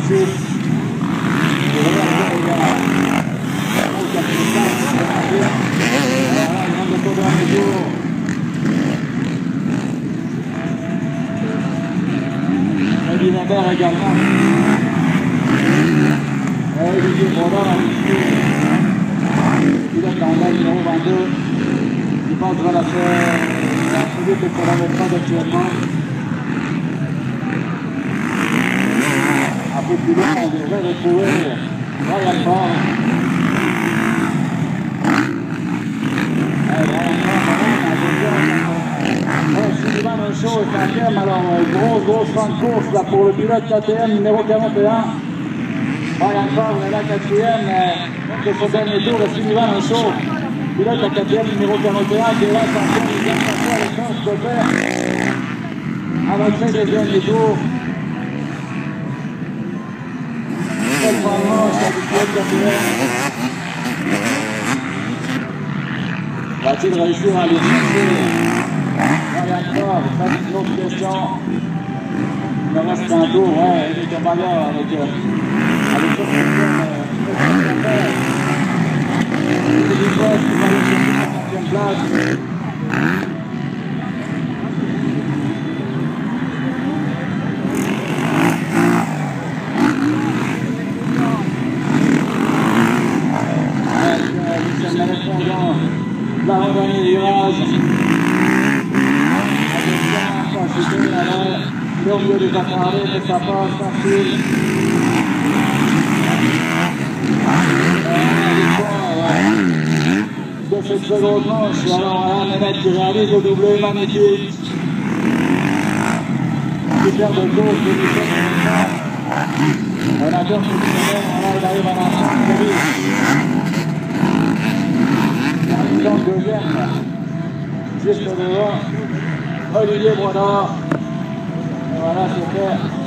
26. Eddie Lambert également. Olivier Brodin, pilote en maille numéro 22. Il pense vers la celui que chronométrage actuellement. Un peu plus loin, on devrait retrouver Ryan Ford. Sylvain Menchot est 5e, alors grosse fin de course là pour le pilote KTM numéro 41. Ryan Ford est là 4e, de son dernier tour, et Sylvain Menchot, pilote à KTM numéro 41, qui est là 5e, il vient de passer à l'échange de faire avec ses deuxième tour. Quel vraiment, c'est du pilote KTM. Va-t-il réussir à aller chercher Ryan Ford? Ça, c'est une autre question. Il me reste un tour, ouais, il est en malheur avec il est fort, il va aller chercher la 5e place. Michel Maléchon dans l'avant-dernier virage. Il est au milieu des appareils, mais ça passe facile. De cette seconde manche, alors là, Mehmet qui réalise le doublé magnifique. Super de gauche de Michel Maléchon. On adore ce numéro, là il arrive à la fin de lui. Il est en deuxième, juste devant Olivier Brodin. Et voilà, c'est fait.